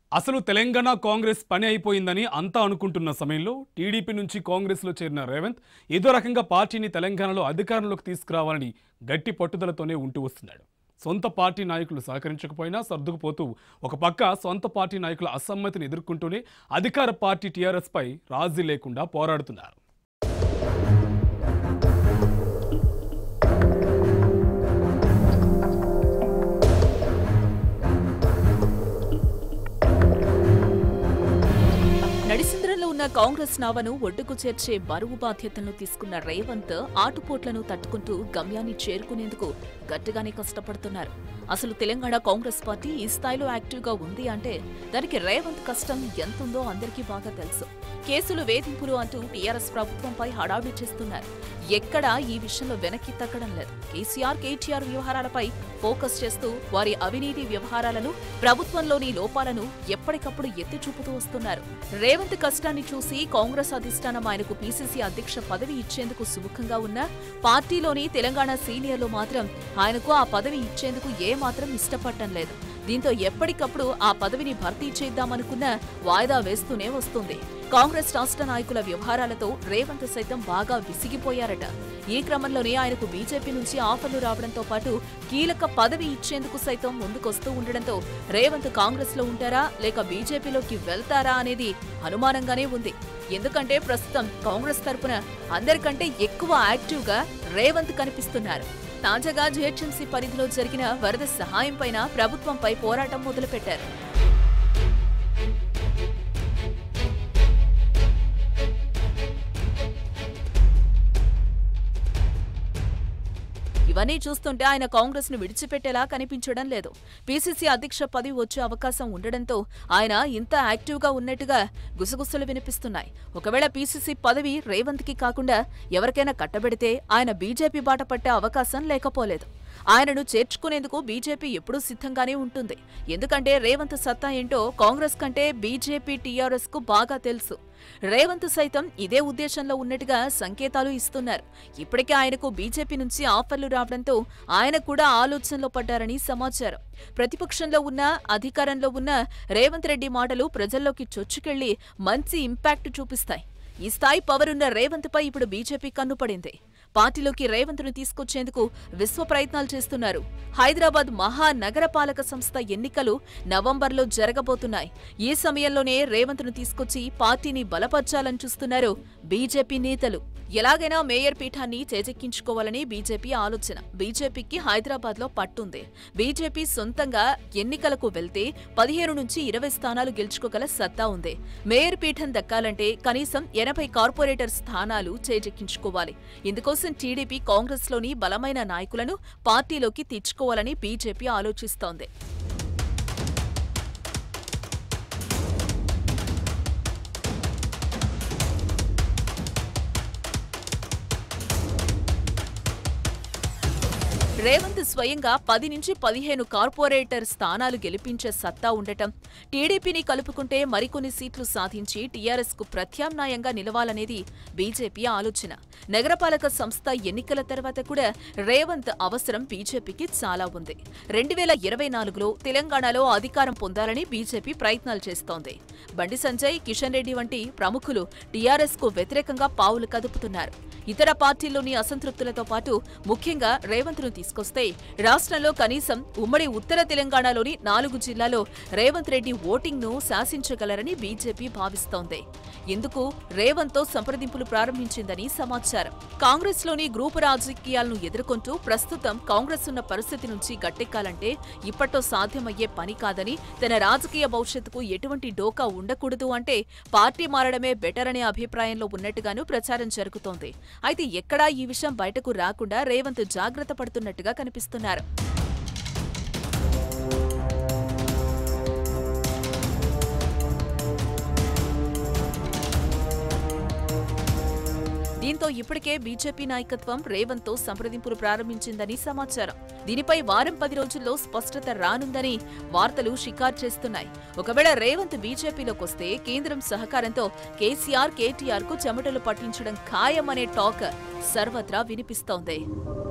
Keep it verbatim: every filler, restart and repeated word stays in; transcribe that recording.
అసలు తెలంగాణ కాంగ్రెస్ పని అయిపోయిందని అంతా అనుకుంటున్న సమయంలో టీడీపీ నుంచి కాంగ్రెస్లో చేరిన రేవంత్ ఏదో రకంగా పార్టీని తెలంగాణలో అధికారంలోకి తీసుకురావాలని గట్టి పట్టుదలతోనే ఉంటూ వస్తున్నాడు. సొంత పార్టీ నాయకులు సహకరించకపోయినా సర్దుకుపోతూ ఒక పక్క సొంత పార్టీ నాయకుల అసమ్మతిని ఎదుర్కొంటూనే అధికార పార్టీ టీఆర్ఎస్ పై రాజీ లేకుండా పోరాడుతున్నారు. నడిసింద్రంలో ఉన్న కాంగ్రెస్ నావను ఒడ్డుకు చేర్చే బరువు బాధ్యతలను తీసుకున్న రేవంత్ ఆటుపోట్లను తట్టుకుంటూ గమ్యాన్ని చేరుకునేందుకు గట్టిగానే కష్టపడుతున్నారు. అసలు తెలంగాణ కాంగ్రెస్ పార్టీ ఈ స్థాయిలో యాక్టివ్గా ఉంది అంటే దానికి రేవంత్ కష్టం ఎంతుందో అందరికీ బాగా తెలుసు. కేసులు, వేధింపులు అంటూ టీఆర్ఎస్ ప్రభుత్వంపై హడావిడి చేస్తున్నారు. ఎక్కడా ఈ విషయంలో వెనక్కి తగ్గడం లేదు. కేసీఆర్, కేటీఆర్ వ్యవహారాలపై ఫోకస్ చేస్తూ వారి అవినీతి వ్యవహారాలను, ప్రభుత్వంలోని లోపాలను ఎప్పటికప్పుడు ఎత్తి చూపుతూ వస్తున్నారు. రేవంత్ కష్టాన్ని చూసి కాంగ్రెస్ అధిష్టానం ఆయనకు పీసీసీ అధ్యక్ష పదవి ఇచ్చేందుకు సుముఖంగా ఉన్నా పార్టీలోని తెలంగాణ సీనియర్లు మాత్రం ఆయనకు ఆ పదవి ఇచ్చేందుకు ఏమాత్రం ఇష్టపడటం లేదు. దీంతో ఎప్పటికప్పుడు ఆ పదవిని భర్తీ చేద్దామనుకున్నా వాయిదా వేస్తూనే వస్తుంది. కాంగ్రెస్ రాష్ట్ర నాయకుల వ్యవహారాలతో రేవంత్ సైతం బాగా విసిగిపోయారట. ఈ క్రమంలోనే ఆయనకు బీజేపీ నుంచి ఆఫర్లు రావడంతో పాటు కీలక పదవి ఇచ్చేందుకు సైతం ముందుకొస్తూ ఉండడంతో రేవంత్ కాంగ్రెస్ లో ఉంటారా లేక బీజేపీలోకి వెళ్తారా అనేది అనుమానంగానే ఉంది. ఎందుకంటే ప్రస్తుతం కాంగ్రెస్ తరపున అందరికంటే ఎక్కువ యాక్టివ్ గా రేవంత్ కనిపిస్తున్నారు. తాజాగా జీహెచ్ఎంసీ పరిధిలో జరిగిన వరద సహాయం పైన ప్రభుత్వంపై పోరాటం మొదలుపెట్టారు. ఇవన్నీ చూస్తుంటే ఆయన కాంగ్రెస్ ను విడిచిపెట్టేలా కనిపించడం లేదు. పీసీసీ అధ్యక్ష పదవి వచ్చే అవకాశం ఉండడంతో ఆయన ఇంత యాక్టివ్ గా ఉన్నట్టుగా గుసగుసలు వినిపిస్తున్నాయి. ఒకవేళ పీసీసీ పదవి రేవంత్ కి కాకుండా ఎవరికైనా కట్టబెడితే ఆయన బీజేపీ బాట పట్టే అవకాశం లేకపోలేదు. ఆయనను చేర్చుకునేందుకు బీజేపీ ఎప్పుడూ సిద్ధంగానే ఉంటుంది. ఎందుకంటే రేవంత్ సత్తా ఏంటో కాంగ్రెస్ కంటే బీజేపీ, టీఆర్ఎస్ కు బాగా తెలుసు. రేవంత్ సైతం ఇదే ఉద్దేశంలో ఉన్నట్టుగా సంకేతాలు ఇస్తున్నారు. ఇప్పటికే ఆయనకు బీజేపీ నుంచి ఆఫర్లు రావడంతో ఆయన కూడా ఆలోచనలో పడ్డారని సమాచారం. ప్రతిపక్షంలో ఉన్న, అధికారంలో ఉన్న రేవంత్ రెడ్డి మాటలు ప్రజల్లోకి చొచ్చుకెళ్లి మంచి ఇంపాక్ట్ చూపిస్తాయి. ఈ స్థాయి పవర్ ఉన్న రేవంత్ పై ఇప్పుడు బీజేపీ కన్నుపడింది. పార్టీలోకి రేవంత్ ను తీసుకొచ్చేందుకు విశ్వ ప్రయత్నాలు చేస్తున్నారు. హైదరాబాద్ మహానగరపాలక సంస్థ ఎన్నికలు నవంబర్లో జరగబోతున్నాయి. ఈ సమయంలోనే రేవంత్ ను తీసుకొచ్చి పార్టీని బలపర్చాలని చూస్తున్నారు బీజేపీ నేతలు. ఎలాగైనా మేయర్ పీఠాన్ని చేజెక్కించుకోవాలని బీజేపీ ఆలోచన. బీజేపీకి హైదరాబాద్ లో పట్టుంది. బీజేపీ సొంతంగా ఎన్నికలకు వెళ్తే పదిహేను నుంచి ఇరవై స్థానాలు గెలుచుకోగల సత్తా ఉంది. మేయర్ పీఠం దక్కాలంటే కనీసం ఎనభై కార్పొరేటర్ స్థానాలు చేజెక్కించుకోవాలి. ఇందుకోసం టీడీపీ కాంగ్రెస్ లోని బలమైన నాయకులను పార్టీలోకి తెచ్చుకోవాలని బీజేపీ ఆలోచిస్తోంది. రేవంత్ స్వయంగా పది నుంచి పదిహేను కార్పొరేటర్ స్థానాలు గెలిపించే సత్తా ఉండటం, టీడీపీని కలుపుకుంటే మరికొన్ని సీట్లు సాధించి టీఆర్ఎస్ కు ప్రత్యామ్నాయంగా నిలవాలనేది బీజేపీ ఆలోచన. నగరపాలక సంస్థ ఎన్నికల తర్వాత కూడా రేవంత్ అవసరం బీజేపీకి చాలా ఉంది. రెండు వేల ఇరవై నాలుగులో తెలంగాణలో అధికారం పొందాలని బీజేపీ ప్రయత్నాలు చేస్తోంది. బండి సంజయ్, కిషన్ రెడ్డి వంటి ప్రముఖులు టీఆర్ఎస్ కు వ్యతిరేకంగా పావులు కదుపుతున్నారు. ఇతర పార్టీల్లోని అసంతృప్తులతో పాటు ముఖ్యంగా రేవంత్ ను తీసుకొస్తే రాష్ట్రంలో కనీసం ఉమ్మడి ఉత్తర తెలంగాణలోని నాలుగు జిల్లాలో రేవంత్ రెడ్డి ఓటింగ్ ను శాసించగలరని బీజేపీ భావిస్తోంది. ఇందుకు రేవంత్ తో సంప్రదింపులు ప్రారంభించిందని సమాచారం. కాంగ్రెస్ లోని గ్రూపు రాజకీయాలను ఎదుర్కొంటూ ప్రస్తుతం కాంగ్రెస్ ఉన్న పరిస్థితి నుంచి గట్టెక్కాలంటే ఇప్పట్లో సాధ్యమయ్యే పని కాదని, తన రాజకీయ భవిష్యత్తుకు ఎటువంటి డోకా ఉండకూడదు అంటే పార్టీ మారడమే బెటర్ అనే అభిప్రాయంలో ఉన్నట్టుగాను ప్రచారం జరుగుతోంది. అయితే ఎక్కడా ఈ విషయం బయటకు రాకుండా రేవంత్ జాగ్రత్త పడుతున్నట్టుగా కనిపిస్తున్నారు. దీంతో ఇప్పటికే బీజేపీ నాయకత్వం రేవంత్ తో సంప్రదింపులు ప్రారంభించిందని సమాచారం. దీనిపై వారం పది రోజుల్లో స్పష్టత రానుందని వార్తలు షికారు చేస్తున్నాయి. ఒకవేళ రేవంత్ బీజేపీలోకొస్తే కేంద్రం సహకారంతో కేసీఆర్, కేటీఆర్ కు చెమటలు పట్టించడం ఖాయమనే టాక్ సర్వత్రా వినిపిస్తోంది.